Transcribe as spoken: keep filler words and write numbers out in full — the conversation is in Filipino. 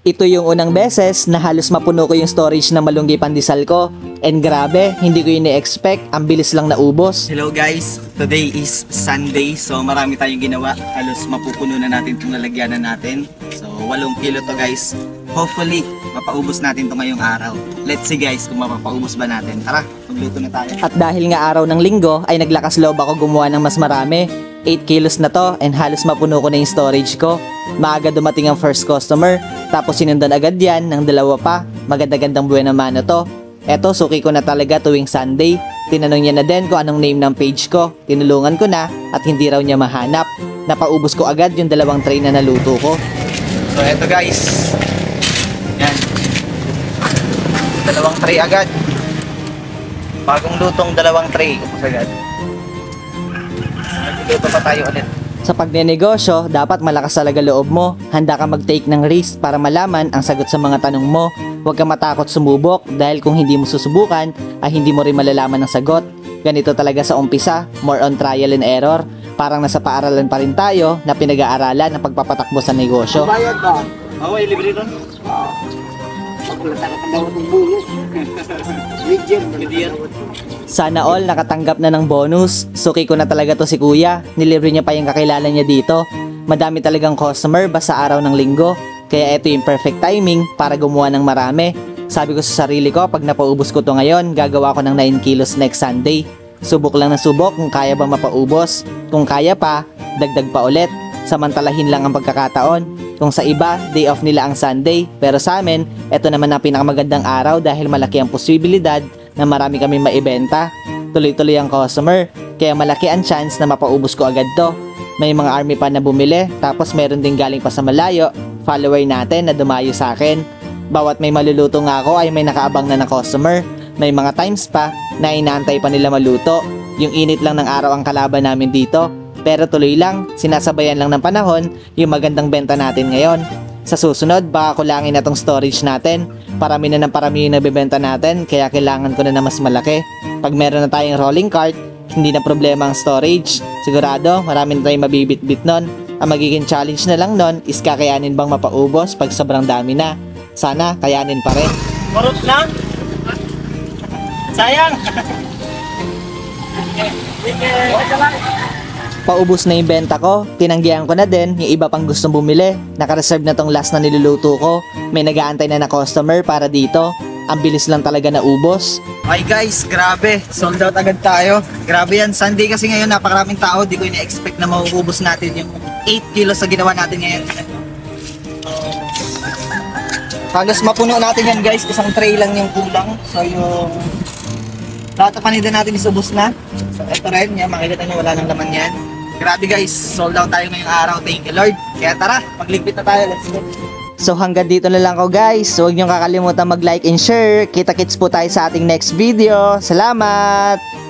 Ito yung unang beses na halos mapuno ko yung storage ng malunggay pandesal ko. And grabe, hindi ko yun i-expect, ang bilis lang naubos. Hello guys, today is Sunday, so marami tayong ginawa. Halos mapupuno na natin itong lalagyanan natin. So walong kilo to guys. Hopefully, mapaubos natin to ngayong araw. Let's see guys kung mapapaubos ba natin. Tara, magluto na tayo. At dahil nga araw ng linggo ay naglakas loob ako gumawa ng mas marami. eight kilos na to and halos mapuno ko na yung storage ko. Maaga dumating ang first customer, tapos sinundan agad yan ng dalawa pa. Maganda-gandang buwan naman na to. Eto, suki ko na talaga tuwing Sunday. Tinanong niya na din kung anong name ng page ko. Tinulungan ko na at hindi raw niya mahanap. Napaubos ko agad yung dalawang tray na naluto ko. So eto guys, yan, dalawang tray agad. Bagong lutong dalawang tray. Upos agad. Magluto pa tayo ulit. Sa pagnenegosyo, dapat malakas talaga loob mo. Handa ka mag-take ng risk para malaman ang sagot sa mga tanong mo. Huwag ka matakot sumubok dahil kung hindi mo susubukan ay hindi mo rin malalaman ang sagot. Ganito talaga sa umpisa, more on trial and error. Parang nasa paaralan pa rin tayo na pinag-aaralan ang pagpapatakbo sa negosyo. Bayad ba? Oo, oh, libre ron. Sana all nakatanggap na ng bonus. Suki ko na talaga to si kuya. Nilibre niya pa yung kakilala niya dito. Madami talagang customer basta araw ng linggo. Kaya ito yung perfect timing para gumawa ng marami. Sabi ko sa sarili ko, pag napaubos ko to ngayon, gagawa ko ng nine kilos next Sunday. Subok lang na subok kung kaya ba mapaubos. Kung kaya pa, dagdag pa ulit. Samantalahin lang ang pagkakataon. Kung sa iba, day off nila ang Sunday. Pero sa amin, ito naman ang pinakamagandang araw dahil malaki ang posibilidad na marami kami maibenta. Tuloy-tuloy ang customer. Kaya malaki ang chance na mapaubos ko agad to. May mga army pa na bumili. Tapos meron din galing pa sa malayo. Follower natin na dumayo sa akin. Bawat may maluluto nga ako ay may nakaabang na na customer. May mga times pa na inaantay pa nila maluto. Yung init lang ng araw ang kalaban namin dito. Pero tuloy lang, sinasabayan lang ng panahon yung magandang benta natin ngayon. Sa susunod, baka kulangin na tong storage natin. Parami na ng parami yung nabibenta natin, kaya kailangan ko na na mas malaki. Pag meron na tayong rolling cart, hindi na problema ang storage. Sigurado, marami na tayong mabibit-bit nun. Ang magiging challenge na lang nun is kakayanin bang mapaubos pag sobrang dami na. Sana, kayanin pa rin. Marot lang? Sayang! Paubos na yung benta ko, tinanggihan ko na din yung iba pang gustong bumili. Naka-reserve na tong last na niluluto ko. May nag-aantay na na customer para dito. Ang bilis lang talaga na ubos. Ay guys, grabe. Sold out agad tayo. Grabe yan. Sunday kasi ngayon napakaraming tao. Di ko ina-expect na mauubos natin yung eight kilos sa ginawa natin ngayon. Halos mapuno natin yan guys. Isang tray lang yung kulang. So yung lahat na paninda natin is ubos na. So ito rin. Yan, makikita nyo wala nang laman yan. Grabe guys, sold out tayo ngayong araw. Thank you Lord. Kaya tara, magligpit na tayo. Let's go. So hanggang dito na lang ko guys. So huwag niyong kakalimutan mag-like and share. Kita-kits po tayo sa ating next video. Salamat!